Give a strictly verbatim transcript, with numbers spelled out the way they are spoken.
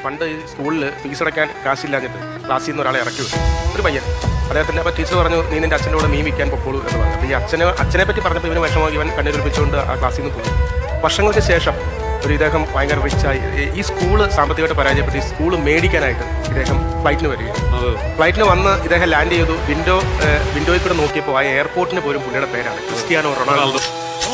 പണ്ട് ഈ സ്കൂളിൽ ഫീസ് അടയ്ക്കാൻ കാശില്ലാഞ്ഞിട്ട് ക്ലാസ്സിൽ നിന്ന് ഒരാളെ ഇറക്കി വിട്ടു, ഒരു പയ്യൻ. അദ്ദേഹത്തിൻ്റെ അപ്പോൾ ടീച്ചർ പറഞ്ഞു, നീ നിൻ്റെ അച്ഛൻ്റെ കൂടെ മീൻ വിൽക്കാൻ പൊക്കോളൂ എന്ന് പറഞ്ഞു. അപ്പോൾ ഈ അച്ഛനെ അച്ഛനെ പറ്റി പറഞ്ഞപ്പോൾ ഇവന് വിഷമം, ഇവൻ കണ്ണീരൊലിപ്പിച്ചുകൊണ്ട് ആ ക്ലാസ്സിൽ നിന്ന് പോയി. വർഷങ്ങൾക്ക് ശേഷം ഒരു ഇദ്ദേഹം ഭയങ്കര റിച്ചായി. ഈ സ്കൂള് സാമ്പത്തികമായിട്ട് പരാജയപ്പെട്ട് ഈ സ്കൂൾ മേടിക്കാനായിട്ട് ഇദ്ദേഹം ഫ്ലൈറ്റിന് വരികയാണ്. ഫ്ലൈറ്റിന് വന്ന് ഇദ്ദേഹം ലാൻഡ് ചെയ്തു. വിൻഡോ വിൻഡോയിൽ കൂടെ നോക്കിയപ്പോൾ ആ എയർപോർട്ടിന് പോലും പുള്ളിയുടെ പേരാണ് ക്രിസ്ത്യാനോ റൊണാൾഡോ.